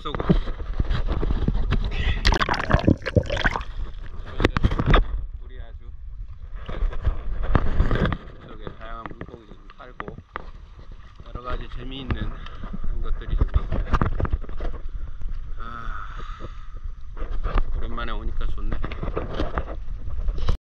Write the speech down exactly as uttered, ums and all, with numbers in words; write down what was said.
물속으로. 물이 아주 맑고 속에 다양한 물고기도 좀 살고 여러 가지 재미있는 것들이 좀 있어요. 아, 오랜만에 오니까 좋네.